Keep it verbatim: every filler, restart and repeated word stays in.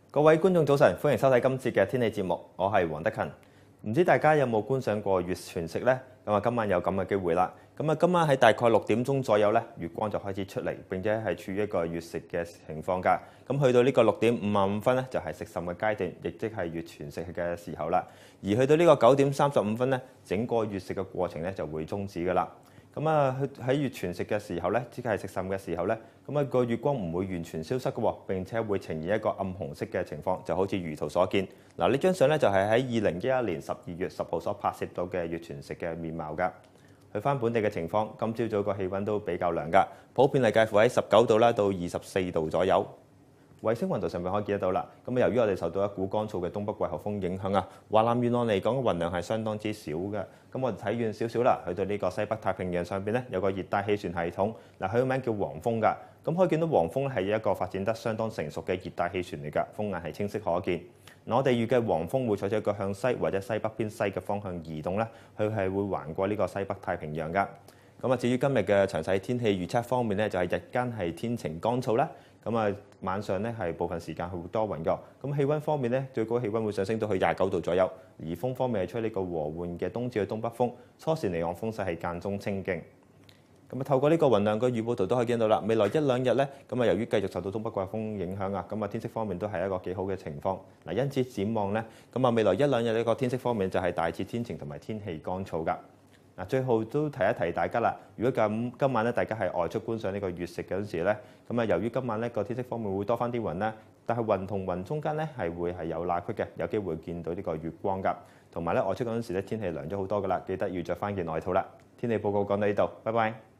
各位觀眾早晨，歡迎收睇今次嘅天氣節目，我係黃德勤。唔知大家有冇觀賞過月全食呢？咁啊，今晚有咁嘅機會啦。咁啊，今晚喺大概六點鐘左右咧，月光就開始出嚟，並且係處於一個月食嘅情況㗎。咁去到呢個六點五十五分咧，就係食甚嘅階段，亦即係月全食嘅時候啦。而去到呢個九點三十五分咧，整個月食嘅過程咧就會終止㗎啦。咁啊，喺月全食嘅時候咧，即係食甚嘅時候咧，咁啊個月光唔會完全消失嘅喎，並且會呈現一個暗紅色嘅情況，就好似如圖所見。嗱，呢張相咧就係喺二零一一年十二月十號所拍攝到嘅月全食嘅面貌㗎。去翻本地嘅情況，今朝早個氣温都比較涼㗎，普遍係介乎喺十九度啦到二十四度左右。衛星雲圖上面可以見得到啦。咁由於我哋受到一股乾燥嘅東北季候風影響啊，華南沿岸嚟講嘅雲量係相當之少嘅。咁我哋睇遠少少啦，去到呢個西北太平洋上邊咧有個熱帶氣旋系統，嗱佢個名叫黃蜂㗎。咁可以見到黃蜂係一個發展得相當成熟嘅熱帶氣旋嚟㗎，風眼係清晰可見。嗱，我哋預計黃蜂會採取一個向西或者西北偏西嘅方向移動咧，佢係會橫過呢個西北太平洋㗎。咁啊，至於今日嘅詳細天氣預測方面咧，就係日間係天晴乾燥啦。咁啊，晚上咧係部分時間係會多雲㗎。咁氣温方面咧，最高氣温會上升到去廿九度左右。而風方面係吹呢個和緩嘅東至去東北風，初時離岸風勢係間中清勁。咁啊，透過呢個雲量嘅預報圖都可以見到啦。未來一兩日咧，咁啊由於繼續受到東北季候風影響啊，咁啊天色方面都係一個幾好嘅情況。嗱，因此展望咧，咁啊未來一兩日呢個天色方面就係大致天晴同埋天氣乾燥㗎。嗱，最後都提一提大家啦。如果咁今晚咧，大家係外出觀賞呢個月食嗰陣時咧，咁啊由於今晚咧個天色方面會多翻啲雲啦，但係雲同雲中間咧係會係有罅隙嘅，有機會見到呢個月光㗎。同埋咧外出嗰陣時咧天氣涼咗好多㗎啦，記得要着翻件外套啦。天氣報告講到呢度，拜拜。